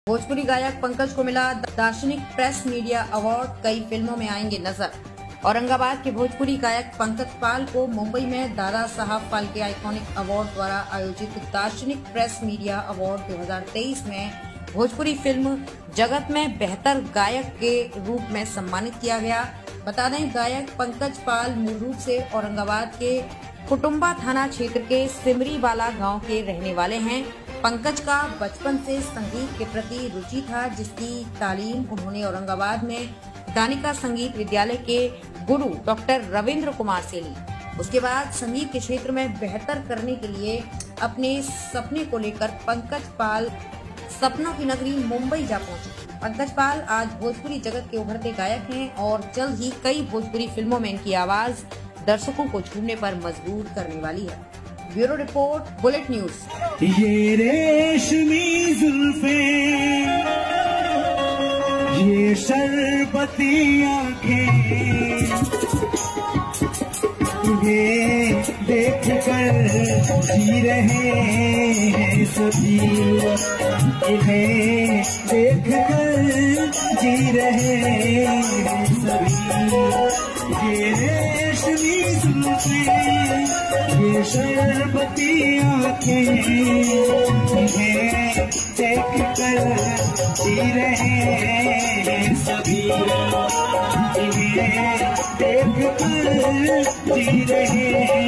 भोजपुरी गायक पंकज को मिला दार्शनिक प्रेस मीडिया अवार्ड, कई फिल्मों में आएंगे नजर। औरंगाबाद के भोजपुरी गायक पंकज पाल को मुंबई में दादा साहब फाल्के आइकॉनिक अवार्ड द्वारा आयोजित दार्शनिक प्रेस मीडिया अवार्ड 2023 में भोजपुरी फिल्म जगत में बेहतर गायक के रूप में सम्मानित किया गया। बता दें, गायक पंकज पाल मूल रूप से औरंगाबाद के कुटुम्बा थाना क्षेत्र के सिमरीवाला गांव के रहने वाले हैं। पंकज का बचपन से संगीत के प्रति रुचि था, जिसकी तालीम उन्होंने औरंगाबाद में दानिका संगीत विद्यालय के गुरु डॉक्टर रविंद्र कुमार से ली। उसके बाद संगीत के क्षेत्र में बेहतर करने के लिए अपने सपने को लेकर पंकज पाल सपनों की नगरी मुंबई जा पहुंचे। पंकज पाल आज भोजपुरी जगत के उभरते गायक हैं और जल्द ही कई भोजपुरी फिल्मों में इनकी आवाज दर्शकों को झूमने पर मजबूर करने वाली है। Bureau report, bullet news. ये रेशमी जुल्फें, ये शरबती आंखें, ये देख कर जी रहे हैं सभी, इन्हें देख कर जी रहे हैं सभी। ये रेशमी जुल्फें, ये शरबती आंखें, इन्हें देख कर जी रहे हैं सभी, इन्हें देख कर जी रहे हैं